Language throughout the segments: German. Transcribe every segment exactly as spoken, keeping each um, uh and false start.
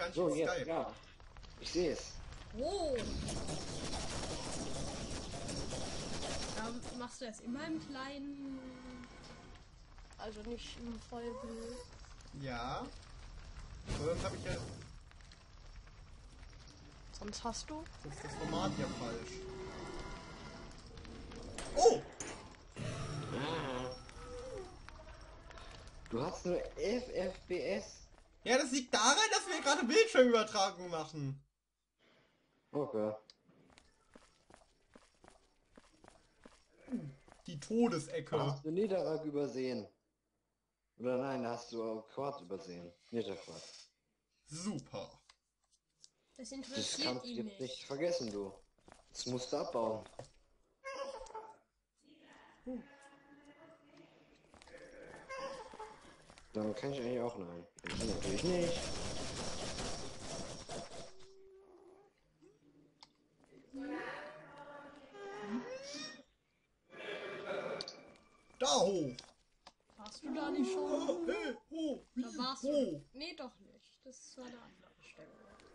nicht So, mit jetzt, Skype. ja. Ich sehe es. Oh. Ähm, machst du das immer im kleinen, also nicht im Vollbild? Ja. Sonst habe ich ja... Sonst hast du? Das ist das Format ja falsch. Oh! Du hast nur elf F P S. Ja, das liegt daran, dass wir gerade Bildschirmübertragung machen. Okay. Die Todesecke. Hast du Niederrag übersehen? Oder nein, hast du Quad übersehen? Niederquad. Super. Das Das interessiert kannst du ihn jetzt nicht. nicht vergessen, du. Das musst du abbauen. Dann kann ich eigentlich auch nein. Ich natürlich nicht. Da hoch. Warst du da nicht schon? Oh, hey, oh, wie, Da warst oh. du. Nee, doch nicht. Das war eine andere Stelle.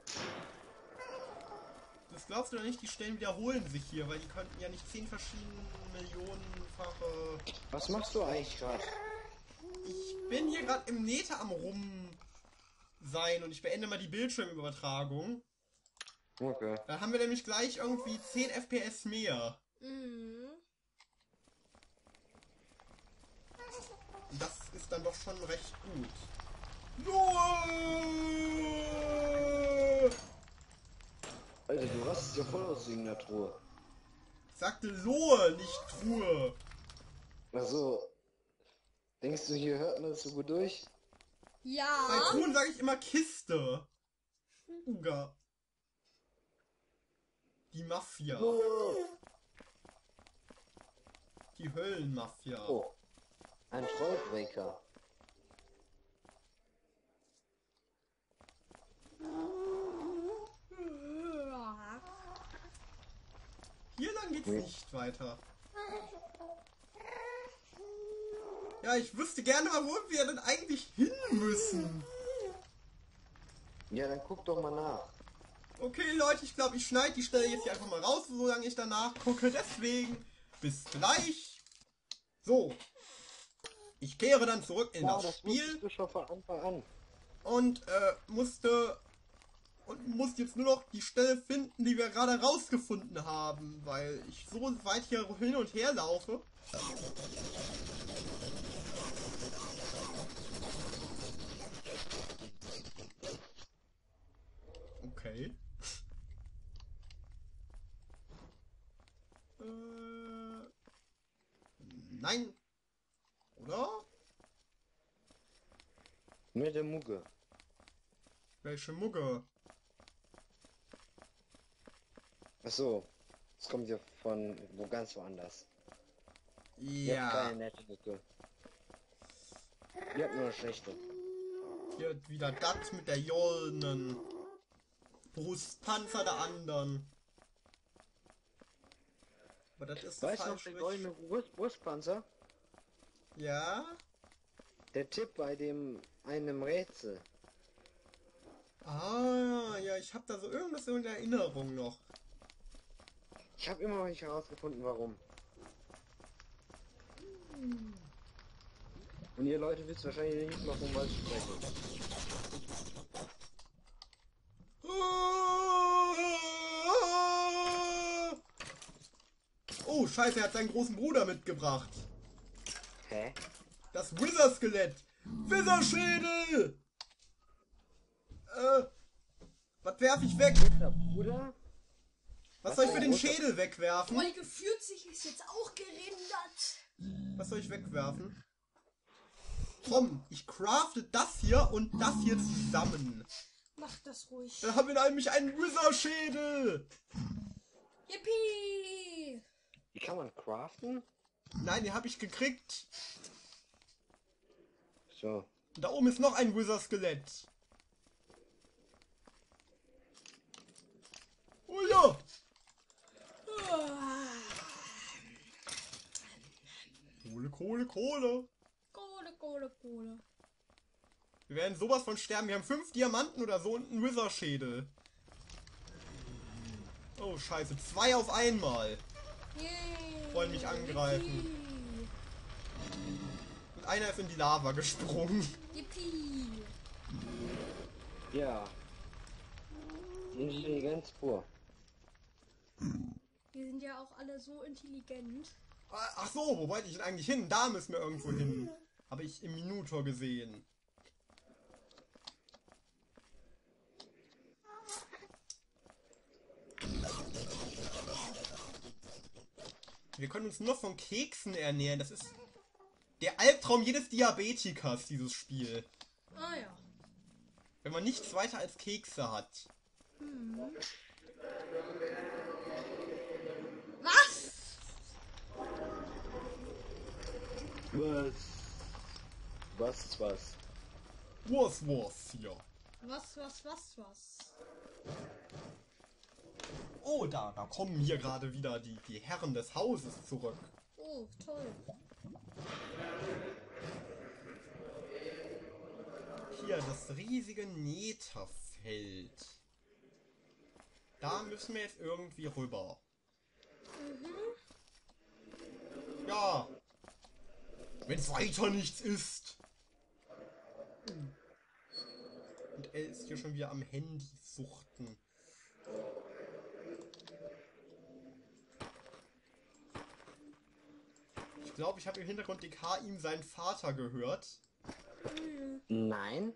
Das glaubst du doch nicht, die Stellen wiederholen sich hier, weil die könnten ja nicht zehn verschiedene Millionenfache... Was machst du eigentlich gerade? Ich bin hier gerade im Nether am rum sein und ich beende mal die Bildschirmübertragung. Okay. Dann haben wir nämlich gleich irgendwie zehn F P S mehr. Mhm. Und das ist dann doch schon recht gut. Noah! Alter, du rastest ja voll aus wegen der Truhe. Ich sagte Lohe, nicht Truhe. Also, denkst du, hier hört man das so gut durch? Bei Ja. Truhen sage ich immer Kiste. Uga. Die Mafia. Oh, Die Höllenmafia. oh. Ein Trollbreaker. Hier lang geht's Nee. nicht weiter. Ja, ich wüsste gerne mal, wo wir denn eigentlich hin müssen. Ja, dann guck doch mal nach. Okay, Leute, ich glaube, ich schneide die Stelle jetzt hier einfach mal raus, solange ich danach gucke. Deswegen, bis gleich. So. Ich kehre dann zurück in Ja, das das Spiel wusstest du schon von Anfang an. und äh, musste und muss jetzt nur noch die Stelle finden, die wir gerade rausgefunden haben, weil ich so weit hier hin und her laufe. Okay. äh, nein. Oder? Mit der Mucke. Welche Mucke? Achso, das kommt ja von wo ganz woanders. Ihr habt Ja. keine nette Mucke. Ihr habt nur eine schlechte. Hier hat wieder das mit der goldenen Brustpanzer der anderen. Aber das ist Weißt du noch, falsch. der richtig. goldene Brust Brustpanzer? Ja? Der Tipp bei dem einem Rätsel. Ah, ja, ich habe da so irgendwas in der Erinnerung noch. Ich habe immer noch nicht herausgefunden, warum. Und ihr Leute wisst wahrscheinlich nicht mal, von was ich spreche. Oh, scheiße, er hat seinen großen Bruder mitgebracht. Hä? Das Wither-Skelett. Wither-Schädel! Äh, was werf ich weg? Der Bruder? Was soll ich für den Schädel wegwerfen? Folge vierzig ist jetzt auch gerendert. Was soll ich wegwerfen? Komm, ich crafte das hier und das hier zusammen. Mach das ruhig. Dann haben wir nämlich einen Wither-Schädel. Yippie! Wie kann man craften? Nein, den habe ich gekriegt. So. Und da oben ist noch ein Wither-Skelett. Oh ja. Kohle, Kohle, Kohle. Kohle, Kohle, Kohle. Wir werden sowas von sterben. Wir haben fünf Diamanten oder so und einen Wither-Schädel. Oh, scheiße. Zwei auf einmal. Yay. Wollen mich angreifen. Und einer ist in die Lava gesprungen. Yippie. Ja. Intelligenz pur. Wir sind ja auch alle so intelligent. Ach so, wo wollte ich denn eigentlich hin? Da müssen wir irgendwo hin. Habe ich im Minutor gesehen. Wir können uns nur von Keksen ernähren. Das ist der Albtraum jedes Diabetikers, dieses Spiel. Ah ja. Wenn man nichts weiter als Kekse hat. Hm. Was? Was? Was, was? Was, was hier? Was, was, was, was? Oh, da, da kommen hier gerade wieder die, die Herren des Hauses zurück. Oh, toll. Hier, das riesige Netherfeld. Da müssen wir jetzt irgendwie rüber. Mhm. Ja. Wenn es weiter nichts ist. Und er ist hier schon wieder am Handy suchten. Ich glaube, ich habe im Hintergrund D K ihm seinen Vater gehört. Nein.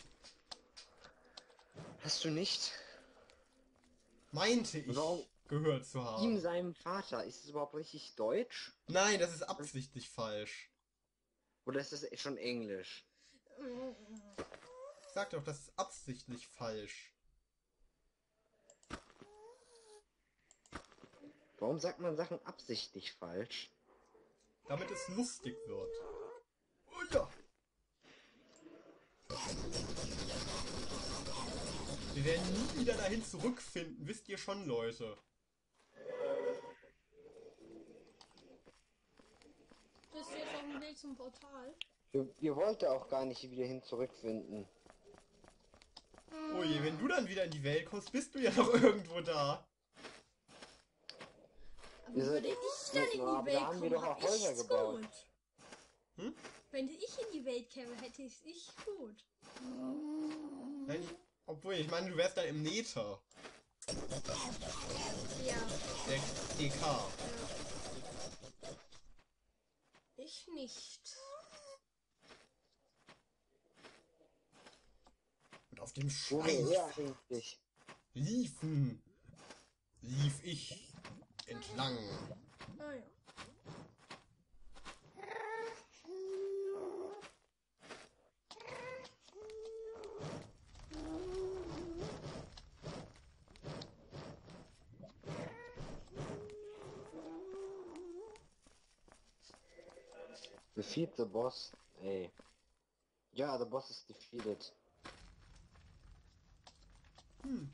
Hast du nicht? Meinte ich Warum? gehört zu Ihm, haben. seinem Vater. Ist es überhaupt richtig Deutsch? Nein, das ist absichtlich falsch. Oder ist das schon Englisch? Ich sag doch, das ist absichtlich falsch. Warum sagt man Sachen absichtlich falsch? Damit es lustig wird. Oh ja. Wir werden nie wieder dahin zurückfinden, wisst ihr schon, Leute. Bist du jetzt auf dem Weg zum Portal? Wir, wir wollten auch gar nicht wieder hin zurückfinden. Oh je, wenn du dann wieder in die Welt kommst, bist du ja noch irgendwo da. Aber Wir sind- würde ich dann in aber die da Welt haben wir kommen, doch hab auch Häuser ich's gebaut. gut. Hm? Wenn ich in die Welt käme, hätte ich's ich gut. Nein, ich, obwohl, ich meine, du wärst dann im Nether. Ja. Der D K. Ich nicht. Und auf dem Wo wir her Schweif eigentlich? liefen, lief ich entlang. Ah ja. Defeat the boss. Ey. Ja, the boss is defeated. Hm.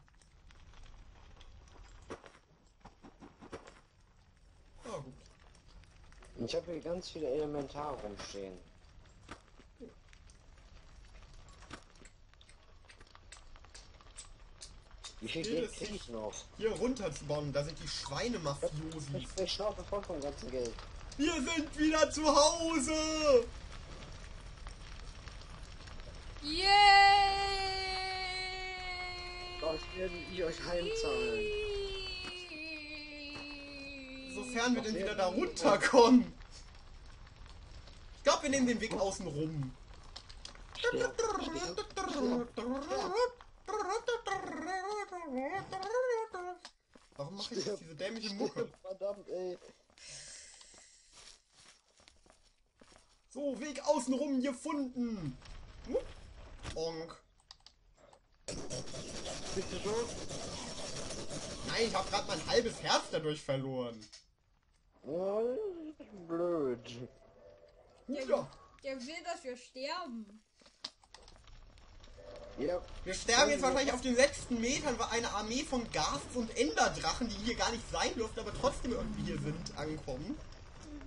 Ah, gut. Und ich habe hier ganz viele Elementare rumstehen. Wie viel Hier Geld ist- krieg ich noch? Hier runter zu bauen, da sind die Schweinemafiosis. Ich bin schnaufe voll vom ganzen Geld. Wir sind wieder zu Hause! Yay! Was werde ich euch heimzahlen? Sofern wir denn wieder da runterkommen. Ich glaube, wir nehmen den Weg außen rum. Sterb, sterb, Warum mache ich jetzt diese dämliche Mucke? Verdammt, ey. So, Weg außen rum gefunden. Hm? Onk. Bist du tot? Nein, ich habe gerade mein halbes Herz dadurch verloren. Oh, blöd. Ja. Der will, dass wir sterben. Ja. Wir sterben jetzt wahrscheinlich auf den letzten Metern, weil eine Armee von Ghasts und Enderdrachen, die hier gar nicht sein dürften, aber trotzdem irgendwie hier sind, ankommen.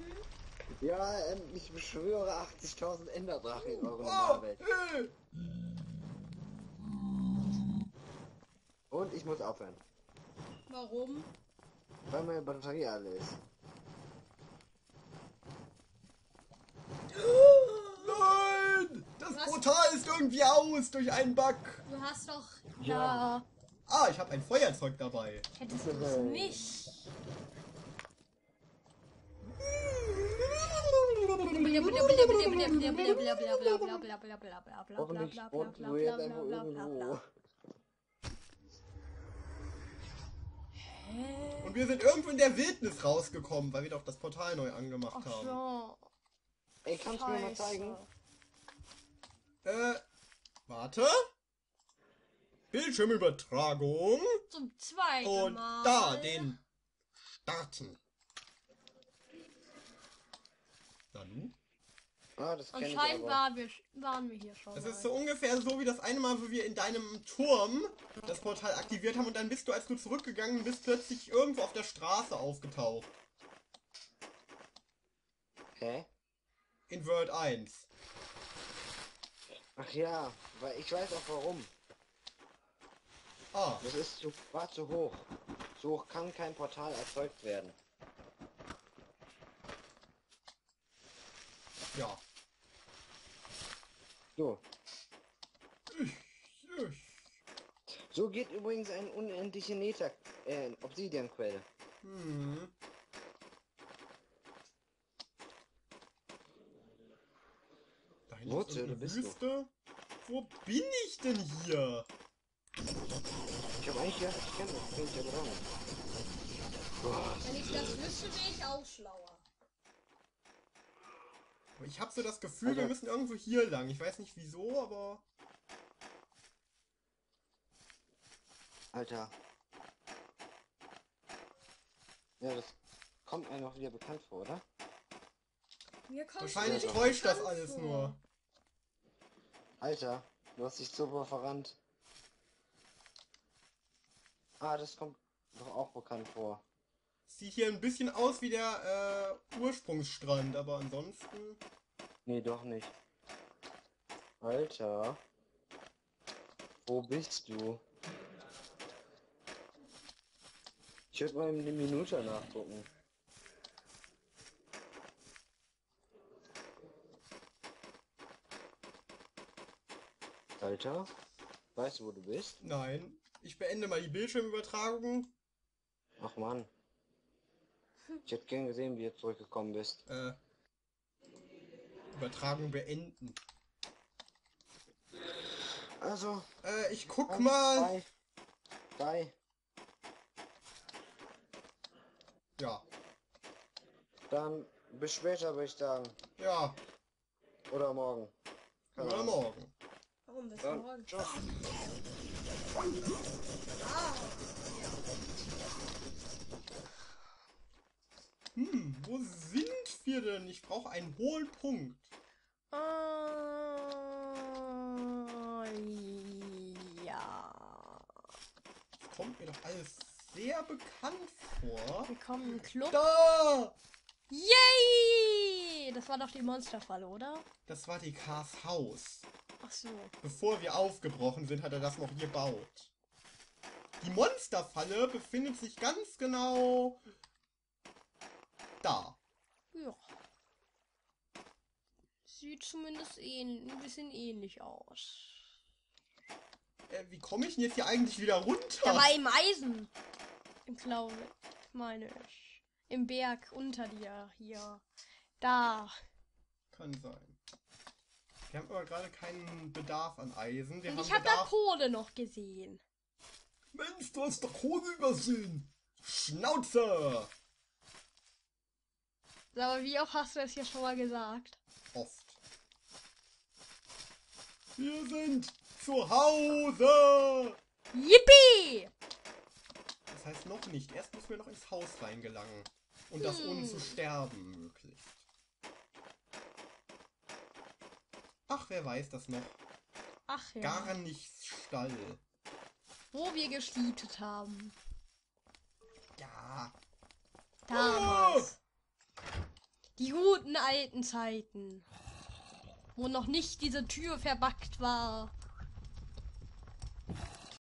Ja, ähm, ich beschwöre achtzigtausend Enderdrachen in eurer Oh, Normalwelt. äh. Und ich muss aufhören. Warum? Weil meine Batterie alle ist. Nein! Das Was? Portal ist irgendwie aus durch einen Bug. Du hast doch. Ja. Ja. Ah, ich habe ein Feuerzeug dabei. Hättest du es nicht. Hoffentlich wohnten du jetzt einfach irgendwo. Und wir sind irgendwo in der Wildnis rausgekommen, weil wir doch das Portal neu angemacht Ach haben. so. Ey, kannst du mir mal Scheiße. zeigen? Äh, warte. Bildschirmübertragung. Zum zweiten Und Mal. da, den starten. Na nun? Ah, das kenn ich Anscheinend aber. war wir, waren wir hier schon. Das mal. ist so ungefähr so wie das eine Mal, wo wir in deinem Turm das Portal aktiviert haben und dann bist du, als du zurückgegangen bist, plötzlich irgendwo auf der Straße aufgetaucht. Hä? In World eins. Ach ja, weil ich weiß auch warum. Ah, Das ist zu, war zu hoch. So hoch kann kein Portal erzeugt werden. ja. So. Ich, ich. So geht übrigens eine unendliche Nether, äh, Obsidianquelle. Hm. Da hinten Wo ist zur Hölle irgendeine bist du? Wüste. Wo bin ich denn hier? Ich habe eigentlich gedacht, ich kenne das, kenn ich aber auch nicht. Boah, Wenn ich das wüsste, wäre ich auch schlauer. Ich habe so das Gefühl, wir Also- müssen irgendwo hier lang. Ich weiß nicht wieso, aber... Alter. Ja, das kommt mir noch wieder bekannt vor, oder? Mir kommt Wahrscheinlich Ja, täuscht das bekannt alles vor. nur. Alter, du hast dich super verrannt. Ah, das kommt doch auch bekannt vor. Sieht hier ein bisschen aus wie der äh, Ursprungsstrand, aber ansonsten... Nee, doch nicht. Alter. Wo bist du? Ich würde mal eine Minute nachgucken. Alter, weißt du, wo du bist? Nein. Ich beende mal die Bildschirmübertragung. Ach Mann. Ich hätte gern gesehen, wie du zurückgekommen bist. Äh, Übertragung beenden. Also, Äh, ich guck eins, mal. zwei, drei. Ja. Dann bis später, würde ich sagen. Ja. Oder morgen. Keine Oder Ahnung. morgen. Warum bis Dann, morgen? ciao. Hm, wo sind wir denn? Ich brauche einen hohen Punkt. Äh, ja. Das kommt mir doch alles sehr bekannt vor. Wir kommen im Club. Da! Yay! Das war doch die Monsterfalle, oder? Das war die Cars Haus. Ach so. Bevor wir aufgebrochen sind, hat er das noch gebaut. Die Monsterfalle befindet sich ganz genau da. Ja. Sieht zumindest ähn ein bisschen ähnlich aus. Äh, wie komme ich denn jetzt hier eigentlich wieder runter? Der war im Eisen. Im Glaube, meine ich. Im Berg unter dir hier. Da. Kann sein. Wir haben aber gerade keinen Bedarf an Eisen. Wir Und haben ich habe da Bedarf... Kohle noch gesehen. Mensch, du hast doch Kohle übersehen. Schnauze! Aber wie oft hast du das hier schon mal gesagt? Oft. Wir sind zu Hause! Yippie! Das heißt noch nicht. Erst müssen wir noch ins Haus reingelangen. Und das ohne Hm. zu sterben möglichst. Ach, wer weiß das noch. Ach ja. Gar nichts Stall. Wo wir geschietet haben. Ja. Damals. Die guten alten Zeiten. Wo noch nicht diese Tür verbackt war.